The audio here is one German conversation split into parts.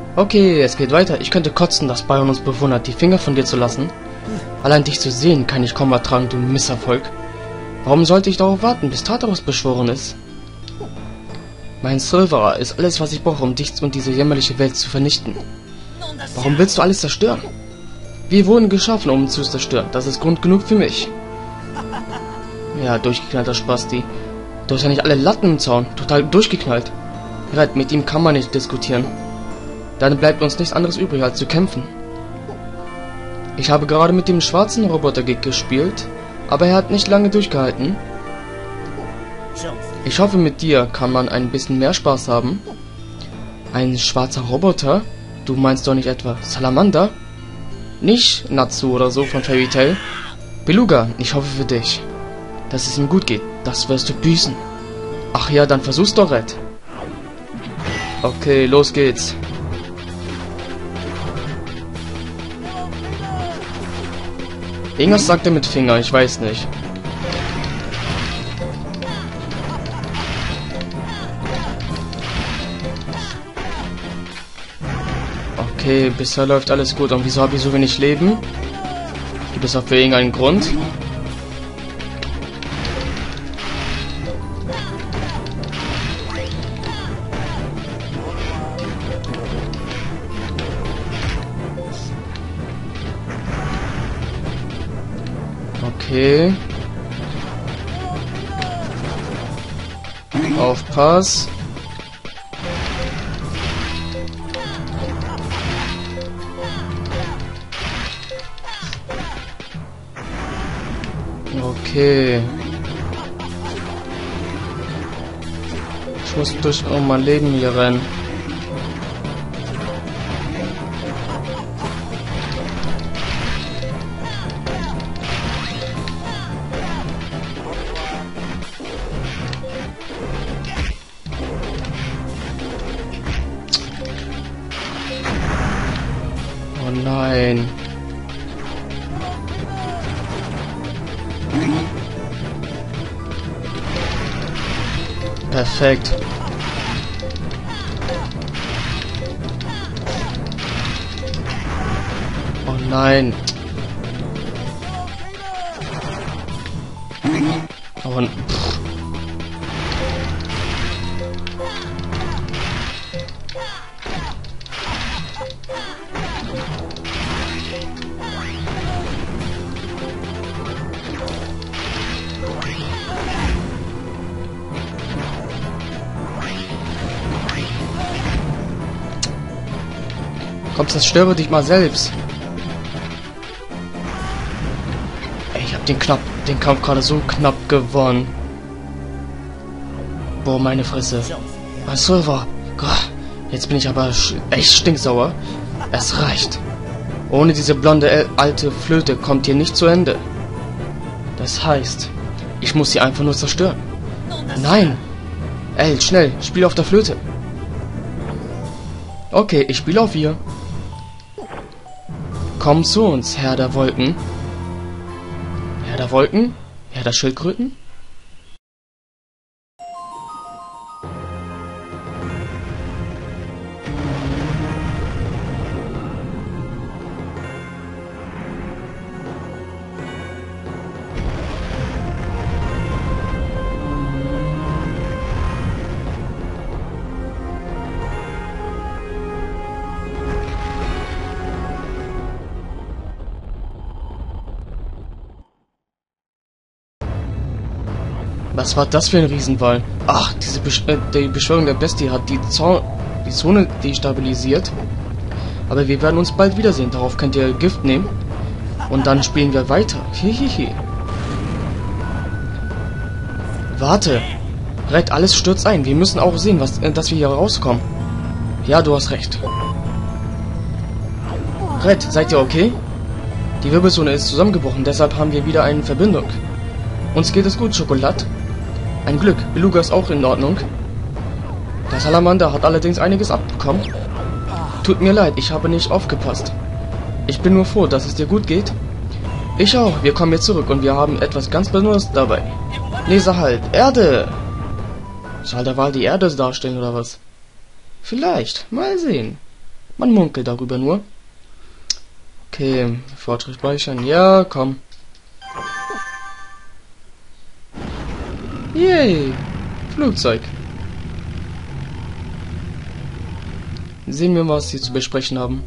Okay, es geht weiter. Ich könnte kotzen, dass Byron uns bewundert, die Finger von dir zu lassen. Allein dich zu sehen, kann ich kaum ertragen, du Misserfolg. Warum sollte ich darauf warten, bis Tartarus beschworen ist? Mein Silverer ist alles, was ich brauche, um dich und diese jämmerliche Welt zu vernichten. Warum willst du alles zerstören? Wir wurden geschaffen, um zu zerstören. Das ist Grund genug für mich. Ja, durchgeknallter Spasti. Du hast ja nicht alle Latten im Zaun. Total durchgeknallt. Red, mit ihm kann man nicht diskutieren. Dann bleibt uns nichts anderes übrig, als zu kämpfen. Ich habe gerade mit dem schwarzen Roboter gespielt, aber er hat nicht lange durchgehalten. Ich hoffe, mit dir kann man ein bisschen mehr Spaß haben. Ein schwarzer Roboter? Du meinst doch nicht etwa Salamander? Nicht Natsu oder so von Fairy Tail. Beluga, ich hoffe für dich, dass es ihm gut geht. Das wirst du büßen. Ach ja, dann versuch's doch, Red. Okay, los geht's. Irgendwas sagt er mit Finger, ich weiß nicht. Okay, bisher läuft alles gut. Und wieso habe ich so wenig Leben? Gibt es dafür irgendeinen Grund? Okay. Aufpass. Okay. Ich muss durch mein Leben hier rennen. Oh nein. Perfekt. Oh nein. Oh, komm, zerstöre dich mal selbst. Ey, ich hab den Kampf gerade so knapp gewonnen. Boah, meine Fresse. Mein Silver. Jetzt bin ich aber echt stinksauer. Es reicht. Ohne diese blonde alte Flöte kommt hier nicht zu Ende. Das heißt, ich muss sie einfach nur zerstören. Nein! El, schnell, spiel auf der Flöte. Okay, ich spiele auf ihr. Komm zu uns, Herr der Wolken. Herr der Wolken? Herr der Schildkröten? Was war das für ein Riesenwall? Ach, die Beschwörung der Bestie hat die Zone destabilisiert. Aber wir werden uns bald wiedersehen. Darauf könnt ihr Gift nehmen. Und dann spielen wir weiter. Hihihi. Warte. Red, alles stürzt ein. Wir müssen auch sehen, dass wir hier rauskommen. Ja, du hast recht. Red, seid ihr okay? Die Wirbelzone ist zusammengebrochen, deshalb haben wir wieder eine Verbindung. Uns geht es gut, Schokolad. Ein Glück, Beluga ist auch in Ordnung. Der Salamander hat allerdings einiges abbekommen. Tut mir leid, ich habe nicht aufgepasst. Ich bin nur froh, dass es dir gut geht. Ich auch, wir kommen jetzt zurück und wir haben etwas ganz Besonderes dabei. Lese halt, Erde! Soll der Wal die Erde darstellen oder was? Vielleicht, mal sehen. Man munkelt darüber nur. Okay, Fortschritt speichern. Ja, komm. Yay! Flugzeug. Sehen wir, was sie zu besprechen haben.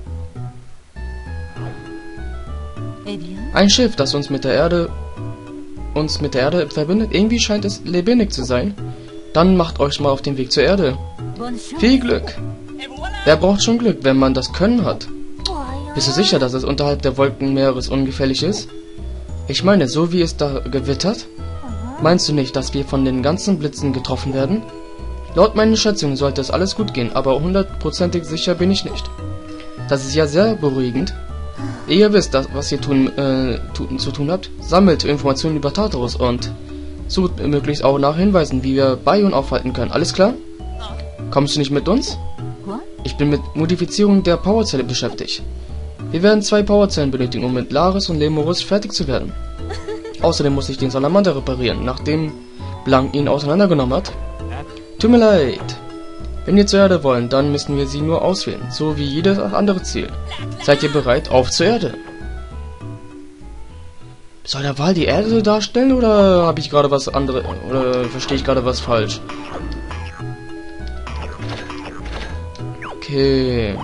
Ein Schiff, das uns mit der Erde verbindet. Irgendwie scheint es lebendig zu sein. Dann macht euch mal auf den Weg zur Erde. Viel Glück. Wer braucht schon Glück, wenn man das Können hat? Bist du sicher, dass es unterhalb der Wolkenmeeres ungefährlich ist? Ich meine, so wie es da gewittert? Meinst du nicht, dass wir von den ganzen Blitzen getroffen werden? Laut meinen Schätzungen sollte es alles gut gehen, aber hundertprozentig sicher bin ich nicht. Das ist ja sehr beruhigend. Ihr wisst, was ihr zu tun habt. Sammelt Informationen über Tartarus und sucht möglichst auch nach Hinweisen, wie wir Bayon aufhalten können. Alles klar? Kommst du nicht mit uns? Ich bin mit Modifizierung der Powerzelle beschäftigt. Wir werden 2 Powerzellen benötigen, um mit Laris und Lemurus fertig zu werden. Außerdem muss ich den Salamander reparieren, nachdem Blanc ihn auseinandergenommen hat. Tut mir leid. Wenn wir zur Erde wollen, dann müssen wir sie nur auswählen, so wie jedes andere Ziel. Seid ihr bereit? Auf zur Erde! Soll der Wal die Erde darstellen, oder habe ich gerade was anderes, oder verstehe ich gerade was falsch? Okay.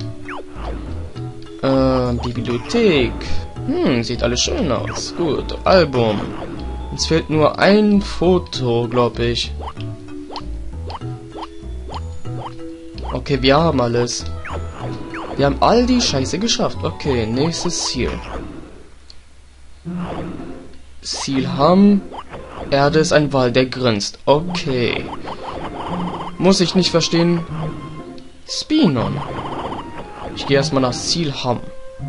Bibliothek. Sieht alles schön aus. Gut, Album. Uns fehlt nur ein Foto, glaube ich. Okay, wir haben alles. Wir haben all die Scheiße geschafft. Okay, nächstes Ziel. Ziel haben. Erde ist ein Wal, der grinst. Okay. Muss ich nicht verstehen. Spinon. Ich gehe erstmal nach Ziel haben.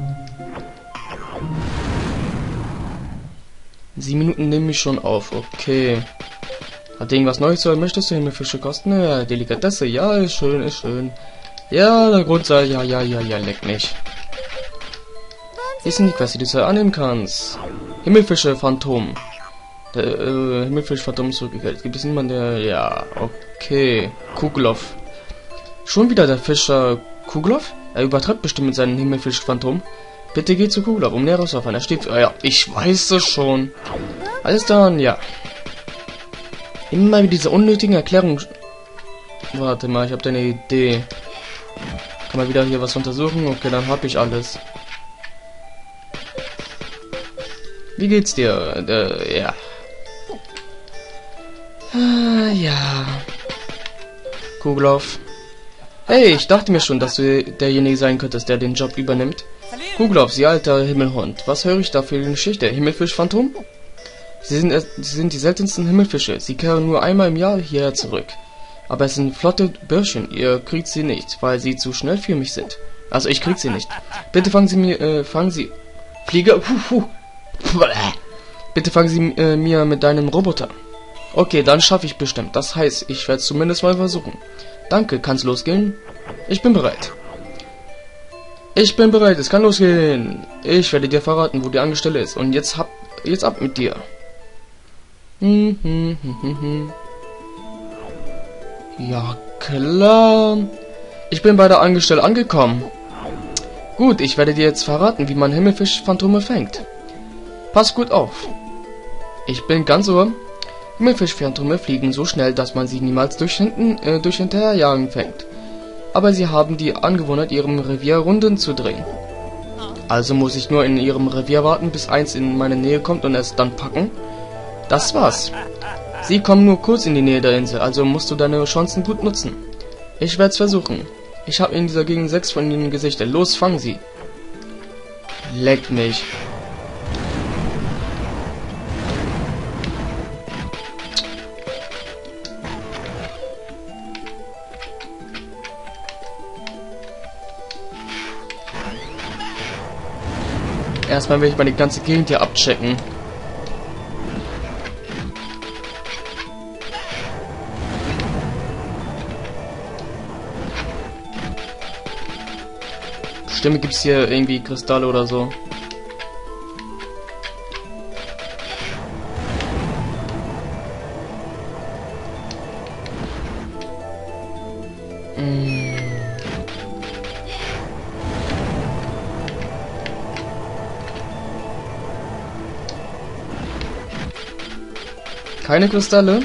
7 Minuten nehme ich schon auf. Okay. Hat irgendwas Neues zu? Möchtest du Himmelfische kosten? Ja, Delikatesse. Ja, ist schön, ist schön. Ja, der Grundsatz. Ja, leck mich. Hier sind die Quests, die du annehmen kannst. Himmelfische Phantom. Der Himmelfisch Phantom zurückgekehrt. Gibt es niemanden, der... Ja, okay. Kugelov. Schon wieder der Fischer Kugelov? Er übertreibt bestimmt mit seinem Himmelfisch Phantom. Bitte geh zu Kugelov, um Näheres zu erfahren. Er steht... Ja, ich weiß es schon. Alles dann, ja. Immer mit dieser unnötigen Erklärung... Warte mal, ich habe da eine Idee. Kann man wieder hier was untersuchen? Okay, dann habe ich alles. Wie geht's dir? Ja. Ja. Kugelov. Hey, ich dachte mir schon, dass du derjenige sein könntest, der den Job übernimmt. Kugelov, Sie alter Himmelhund. Was höre ich da für eine Geschichte? Himmelfisch-Phantom? Sie sind die seltensten Himmelfische. Sie kehren nur einmal im Jahr hierher zurück. Aber es sind flotte Bürschchen. Ihr kriegt sie nicht, weil sie zu schnell für mich sind. Also ich krieg sie nicht. Bitte fangen Sie... Flieger... Bitte fangen Sie mir mit deinem Roboter. Okay, dann schaffe ich bestimmt. Das heißt, ich werde es zumindest mal versuchen. Danke, kann's losgehen? Ich bin bereit. Ich bin bereit, es kann losgehen. Ich werde dir verraten, wo die Angestellte ist. Und jetzt ab mit dir. Ja, klar. Ich bin bei der Angestellten angekommen. Gut, ich werde dir jetzt verraten, wie man Himmelfisch-Phantome fängt. Pass gut auf. Ich bin ganz ohr. Himmelfisch-Phantome fliegen so schnell, dass man sie niemals durch Hinterherjagen fängt. Aber sie haben die Angewohnheit, ihrem Revier Runden zu drehen. Also muss ich nur in ihrem Revier warten, bis eins in meine Nähe kommt und es dann packen. Das war's. Sie kommen nur kurz in die Nähe der Insel, also musst du deine Chancen gut nutzen. Ich werde es versuchen. Ich habe in dieser Gegend 6 von ihnen Gesichter. Los, fang sie. Leck mich. Erstmal will ich mal die ganze Gegend hier abchecken. Bestimmt gibt es hier irgendwie Kristalle oder so. Keine Kristalle.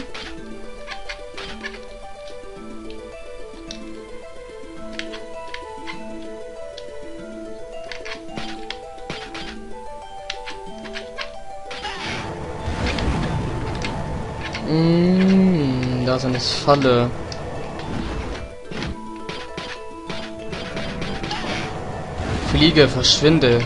Da ist eine Falle. Fliege, verschwinde.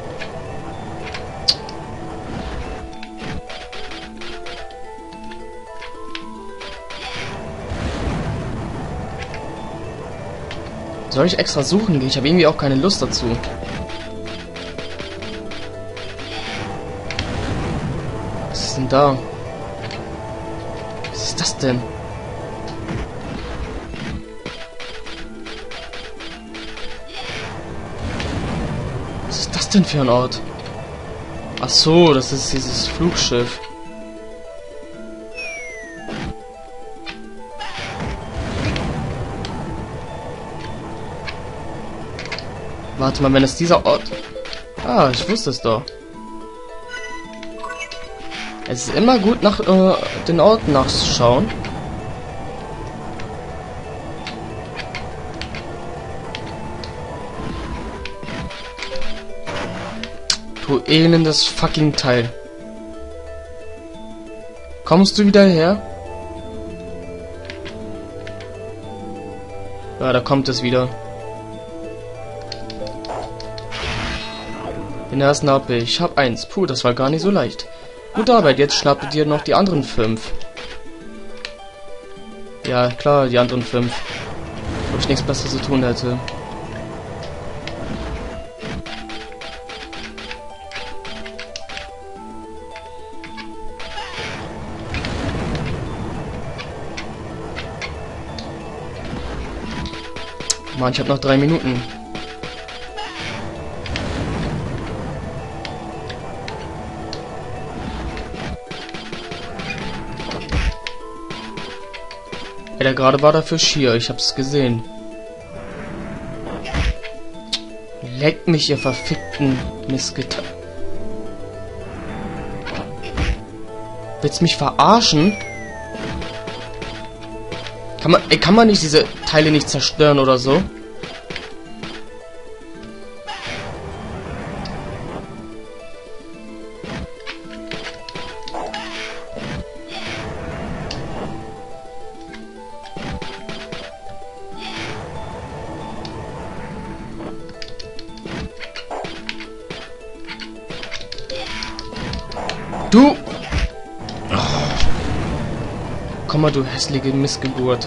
Soll ich extra suchen gehen? Ich habe irgendwie auch keine Lust dazu. Was ist denn da? Was ist das denn? Was ist das denn für ein Ort? Ach so, das ist dieses Flugschiff. Warte mal, wenn es dieser Ort... Ah, ich wusste es doch. Es ist immer gut, nach den Orten nachzuschauen. Du elendes fucking Teil. Kommst du wieder her? Ja, da kommt es wieder. Den ersten habe ich. Ich hab 1. Puh, das war gar nicht so leicht. Gute Arbeit, jetzt schnappe dir noch die anderen 5. Ja, klar, die anderen 5. Ob ich nichts Besseres zu tun hätte. Mann, ich habe noch 3 Minuten. Ja, der gerade war dafür schier, ich hab's gesehen. Leckt mich, ihr verfickten Missgetan. Willst mich verarschen? Kann man nicht diese Teile nicht zerstören oder so? Du! Oh. Komm mal, du hässliche Missgeburt.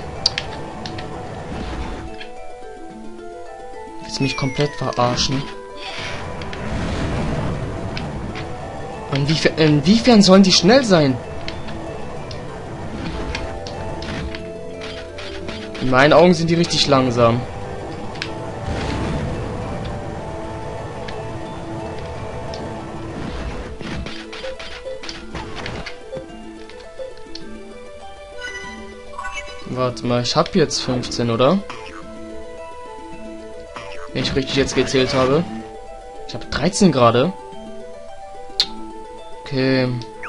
Willst du mich komplett verarschen? Inwiefern sollen die schnell sein? In meinen Augen sind die richtig langsam. Warte mal, ich habe jetzt 15, oder? Wenn ich richtig jetzt gezählt habe. Ich habe 13 gerade. Okay.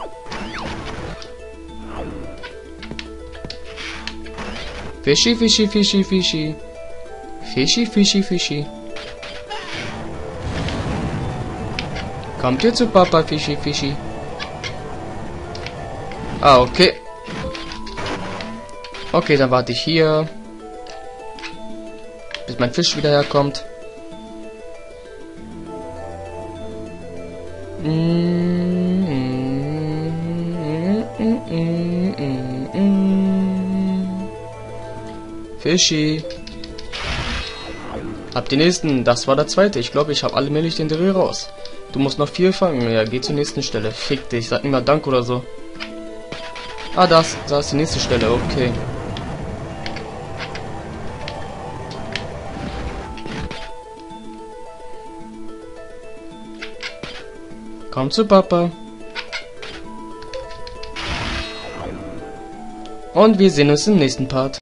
Fischi, Fischi, Fischi, Fischi. Fischi, Fischi, Fischi. Kommt ihr zu Papa, Fischi, Fischi? Ah, okay. Okay, dann warte ich hier. Bis mein Fisch wieder herkommt. Fischi. Hab den nächsten. Das war der zweite. Ich glaube, ich habe alle männlich den Dreh raus. Du musst noch 4 fangen. Ja, geh zur nächsten Stelle. Fick dich. Sag mir mal Dank oder so. Ah, da ist die nächste Stelle. Okay. Komm zu Papa. Und wir sehen uns im nächsten Part.